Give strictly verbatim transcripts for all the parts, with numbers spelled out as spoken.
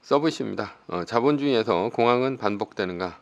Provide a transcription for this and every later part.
서브이슈입니다. 어, 자본주의에서 공황은 반복되는가?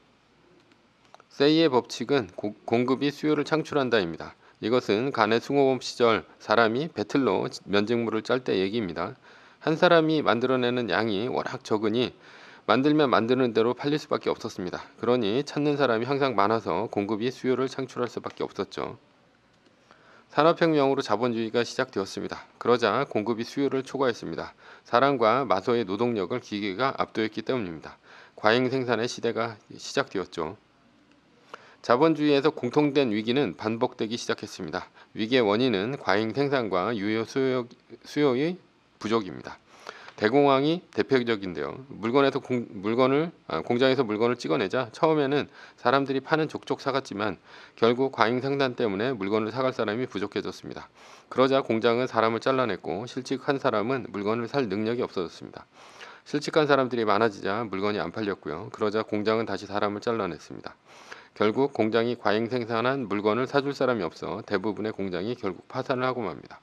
세이의 법칙은 고, 공급이 수요를 창출한다입니다. 이것은 간의 숭어범 시절 사람이 배틀로 면직물을 짤 때 얘기입니다. 한 사람이 만들어내는 양이 워낙 적으니 만들면 만드는 대로 팔릴 수밖에 없었습니다. 그러니 찾는 사람이 항상 많아서 공급이 수요를 창출할 수밖에 없었죠. 산업혁명으로 자본주의가 시작되었습니다. 그러자 공급이 수요를 초과했습니다. 사람과 마소의 노동력을 기계가 압도했기 때문입니다. 과잉 생산의 시대가 시작되었죠. 자본주의에서 공통된 위기는 반복되기 시작했습니다. 위기의 원인은 과잉 생산과 유효 수요, 수요의 부족입니다. 대공황이 대표적인데요. 물건에서 공, 물건을 아, 공장에서 물건을 찍어내자 처음에는 사람들이 파는 족족 사갔지만 결국 과잉 생산 때문에 물건을 사갈 사람이 부족해졌습니다. 그러자 공장은 사람을 잘라냈고 실직한 사람은 물건을 살 능력이 없어졌습니다. 실직한 사람들이 많아지자 물건이 안 팔렸고요. 그러자 공장은 다시 사람을 잘라냈습니다. 결국 공장이 과잉 생산한 물건을 사줄 사람이 없어 대부분의 공장이 결국 파산을 하고 맙니다.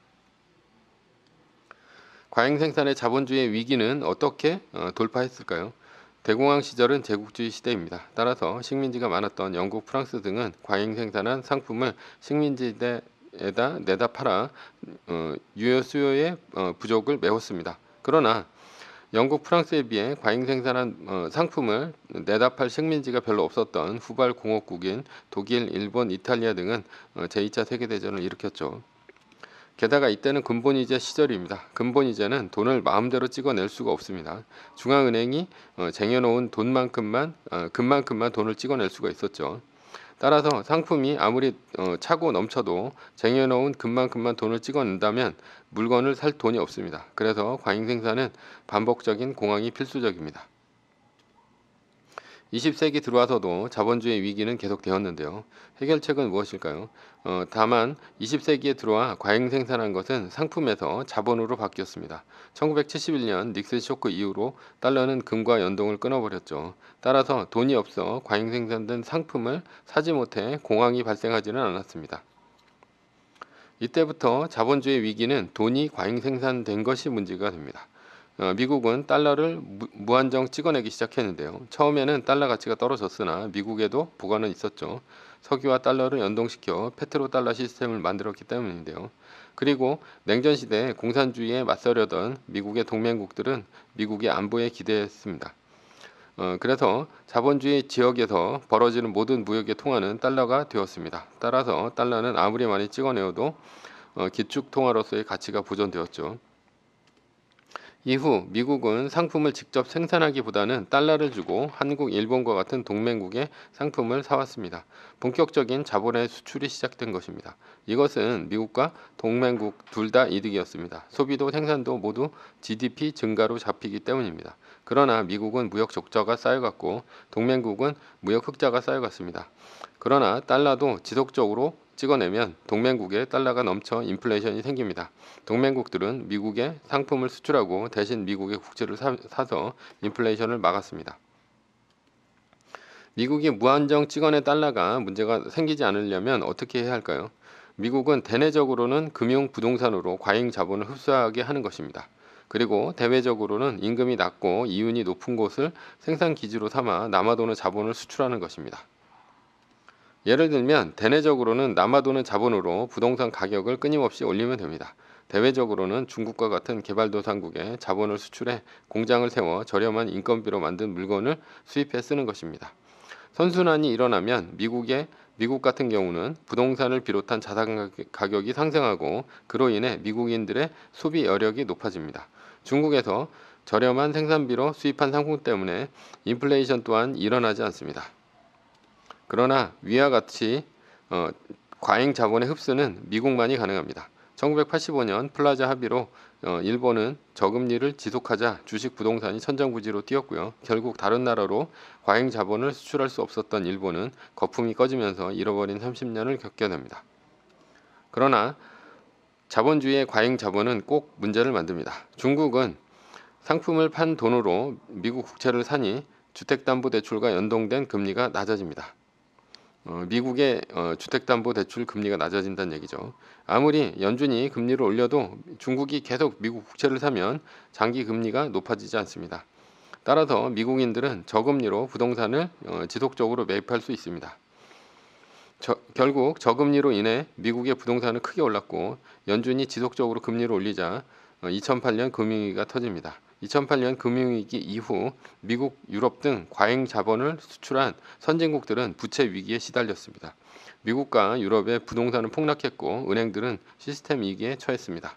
과잉 생산의 자본주의의 위기는 어떻게 어, 돌파했을까요? 대공황 시절은 제국주의 시대입니다. 따라서 식민지가 많았던 영국, 프랑스 등은 과잉 생산한 상품을 식민지에다 내다 팔아 어, 유효 수요의 어, 부족을 메웠습니다. 그러나 영국, 프랑스에 비해 과잉 생산한 어, 상품을 내다 팔 식민지가 별로 없었던 후발 공업국인 독일, 일본, 이탈리아 등은 어, 제이 차 세계대전을 일으켰죠. 게다가 이때는 근본이자 시절입니다. 근본이자는 돈을 마음대로 찍어낼 수가 없습니다. 중앙은행이 어, 쟁여놓은 돈만큼만 어, 금만큼만 돈을 찍어낼 수가 있었죠. 따라서 상품이 아무리 어, 차고 넘쳐도 쟁여놓은 금만큼만 돈을 찍어낸다면 물건을 살 돈이 없습니다. 그래서 과잉 생산은 반복적인 공황이 필수적입니다. 이십 세기 들어와서도 자본주의 위기는 계속되었는데요. 해결책은 무엇일까요? 어, 다만 이십 세기에 들어와 과잉 생산한 것은 상품에서 자본으로 바뀌었습니다. 천구백칠십일 년 닉슨 쇼크 이후로 달러는 금과 연동을 끊어버렸죠. 따라서 돈이 없어 과잉 생산된 상품을 사지 못해 공황이 발생하지는 않았습니다. 이때부터 자본주의 위기는 돈이 과잉 생산된 것이 문제가 됩니다. 어, 미국은 달러를 무, 무한정 찍어내기 시작했는데요. 처음에는 달러 가치가 떨어졌으나 미국에도 보관은 있었죠. 석유와 달러를 연동시켜 페트로달러 시스템을 만들었기 때문인데요. 그리고 냉전시대에 공산주의에 맞서려던 미국의 동맹국들은 미국의 안보에 기대했습니다. 어, 그래서 자본주의 지역에서 벌어지는 모든 무역의 통화는 달러가 되었습니다. 따라서 달러는 아무리 많이 찍어내어도 어, 기축통화로서의 가치가 보존되었죠. 이후 미국은 상품을 직접 생산하기보다는 달러를 주고 한국, 일본과 같은 동맹국의 상품을 사왔습니다. 본격적인 자본의 수출이 시작된 것입니다. 이것은 미국과 동맹국 둘 다 이득이었습니다. 소비도 생산도 모두 지디피 증가로 잡히기 때문입니다. 그러나 미국은 무역 적자가 쌓여갔고 동맹국은 무역 흑자가 쌓여갔습니다. 그러나 달러도 지속적으로 찍어내면 동맹국에 달러가 넘쳐 인플레이션이 생깁니다. 동맹국들은 미국에 상품을 수출하고 대신 미국의 국채를 사, 사서 인플레이션을 막았습니다. 미국이 무한정 찍어낸 달러가 문제가 생기지 않으려면 어떻게 해야 할까요? 미국은 대내적으로는 금융 부동산으로 과잉 자본을 흡수하게 하는 것입니다. 그리고 대외적으로는 임금이 낮고 이윤이 높은 곳을 생산 기지로 삼아 남아도는 자본을 수출하는 것입니다. 예를 들면 대내적으로는 남아도는 자본으로 부동산 가격을 끊임없이 올리면 됩니다. 대외적으로는 중국과 같은 개발도상국에 자본을 수출해 공장을 세워 저렴한 인건비로 만든 물건을 수입해 쓰는 것입니다. 선순환이 일어나면 미국의 미국 같은 경우는 부동산을 비롯한 자산 가격이 상승하고 그로 인해 미국인들의 소비 여력이 높아집니다. 중국에서 저렴한 생산비로 수입한 상품 때문에 인플레이션 또한 일어나지 않습니다. 그러나 위와 같이 어, 과잉 자본의 흡수는 미국만이 가능합니다. 천구백팔십오 년 플라자 합의로 어, 일본은 저금리를 지속하자 주식 부동산이 천정부지로 뛰었고요. 결국 다른 나라로 과잉 자본을 수출할 수 없었던 일본은 거품이 꺼지면서 잃어버린 삼십 년을 겪게 됩니다. 그러나 자본주의의 과잉 자본은 꼭 문제를 만듭니다. 중국은 상품을 판 돈으로 미국 국채를 사니 주택담보대출과 연동된 금리가 낮아집니다. 어, 미국의 어, 주택담보대출 금리가 낮아진다는 얘기죠. 아무리 연준이 금리를 올려도 중국이 계속 미국 국채를 사면 장기 금리가 높아지지 않습니다. 따라서 미국인들은 저금리로 부동산을 어, 지속적으로 매입할 수 있습니다. 저, 결국 저금리로 인해 미국의 부동산은 크게 올랐고 연준이 지속적으로 금리를 올리자 어, 이천팔 년 금융위기가 터집니다. 이천팔 년 금융위기 이후 미국, 유럽 등 과잉 자본을 수출한 선진국들은 부채 위기에 시달렸습니다. 미국과 유럽의 부동산은 폭락했고 은행들은 시스템 위기에 처했습니다.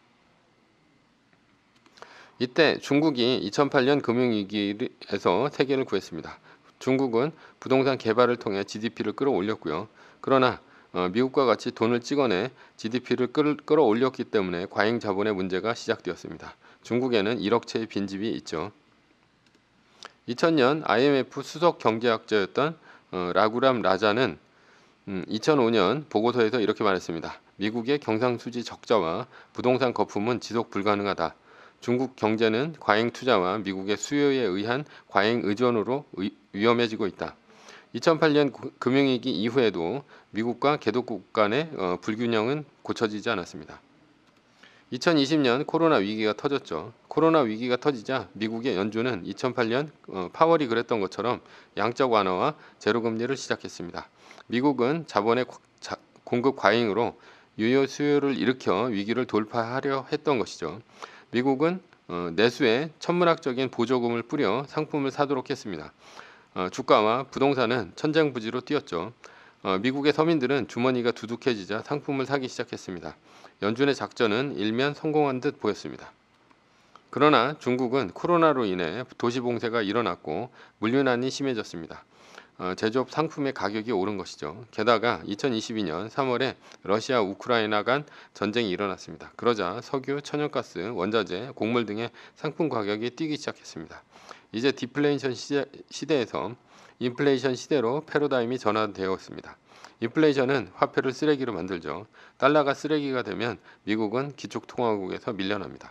이때 중국이 이천팔 년 금융위기에서 세계를 구했습니다. 중국은 부동산 개발을 통해 지디피를 끌어올렸고요. 그러나 어, 미국과 같이 돈을 찍어내 지디피를 끌, 끌어올렸기 때문에 과잉 자본의 문제가 시작되었습니다. 중국에는 일억 채의 빈집이 있죠. 이천 년 아이엠에프 수석 경제학자였던 어, 라구람 라자는 음, 이천오 년 보고서에서 이렇게 말했습니다. 미국의 경상수지 적자와 부동산 거품은 지속 불가능하다. 중국 경제는 과잉 투자와 미국의 수요에 의한 과잉 의존으로 의, 위험해지고 있다. 이천팔 년 금융위기 이후에도 미국과 개도국 간의 어, 불균형은 고쳐지지 않았습니다. 이천이십 년 코로나 위기가 터졌죠. 코로나 위기가 터지자 미국의 연준은 이천팔 년 어, 파월이 그랬던 것처럼 양적 완화와 제로금리를 시작했습니다. 미국은 자본의 자, 공급 과잉으로 유효 수요를 일으켜 위기를 돌파하려 했던 것이죠. 미국은 어, 내수에 천문학적인 보조금을 뿌려 상품을 사도록 했습니다. 어, 주가와 부동산은 천정부지로 뛰었죠. 어, 미국의 서민들은 주머니가 두둑해지자 상품을 사기 시작했습니다. 연준의 작전은 일면 성공한 듯 보였습니다. 그러나 중국은 코로나로 인해 도시 봉쇄가 일어났고 물류난이 심해졌습니다. 어, 제조업 상품의 가격이 오른 것이죠. 게다가 이천이십이 년 삼월에 러시아 우크라이나 간 전쟁이 일어났습니다. 그러자 석유, 천연가스, 원자재, 곡물 등의 상품 가격이 뛰기 시작했습니다. 이제 디플레이션 시대, 시대에서 인플레이션 시대로 패러다임이 전환되었습니다. 인플레이션은 화폐를 쓰레기로 만들죠. 달러가 쓰레기가 되면 미국은 기축통화국에서 밀려납니다.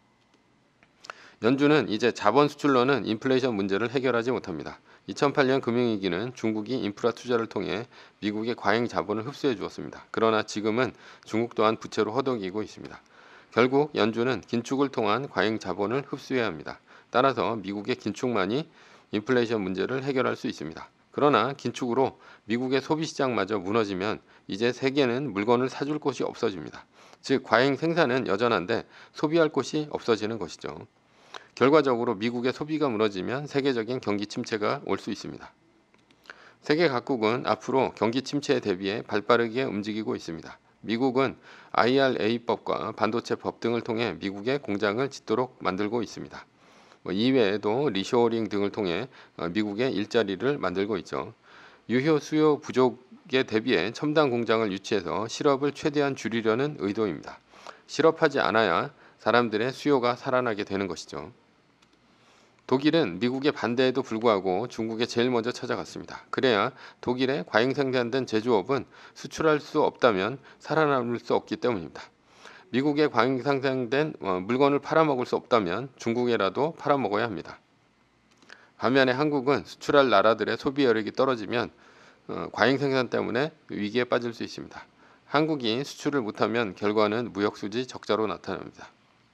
연준은 이제 자본 수출로는 인플레이션 문제를 해결하지 못합니다. 이천팔 년 금융위기는 중국이 인프라 투자를 통해 미국의 과잉 자본을 흡수해 주었습니다. 그러나 지금은 중국 또한 부채로 허덕이고 있습니다. 결국 연준은 긴축을 통한 과잉 자본을 흡수해야 합니다. 따라서 미국의 긴축만이 인플레이션 문제를 해결할 수 있습니다. 그러나 긴축으로 미국의 소비시장마저 무너지면 이제 세계는 물건을 사줄 곳이 없어집니다. 즉 과잉 생산은 여전한데 소비할 곳이 없어지는 것이죠. 결과적으로 미국의 소비가 무너지면 세계적인 경기 침체가 올 수 있습니다. 세계 각국은 앞으로 경기 침체에 대비해 발빠르게 움직이고 있습니다. 미국은 아이알에이법과 반도체법 등을 통해 미국의 공장을 짓도록 만들고 있습니다. 이외에도 리쇼어링 등을 통해 미국의 일자리를 만들고 있죠. 유효 수요 부족에 대비해 첨단 공장을 유치해서 실업을 최대한 줄이려는 의도입니다. 실업하지 않아야 사람들의 수요가 살아나게 되는 것이죠. 독일은 미국의 반대에도 불구하고 중국에 제일 먼저 찾아갔습니다. 그래야 독일의 과잉 생산된 제조업은 수출할 수 없다면 살아남을 수 없기 때문입니다. 미국의 과잉 생산된 물건을 팔아먹을 수 없다면 중국에라도 팔아먹어야 합니다. 반면에 한국은 수출할 나라들의 소비여력이 떨어지면 과잉 생산 때문에 위기에 빠질 수 있습니다. 한국이 수출을 못하면 결과는 무역수지 적자로 나타납니다.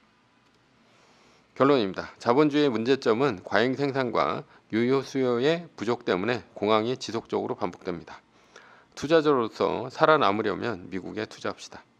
결론입니다. 자본주의의 문제점은 과잉 생산과 유효 수요의 부족 때문에 공황이 지속적으로 반복됩니다. 투자자로서 살아남으려면 미국에 투자합시다.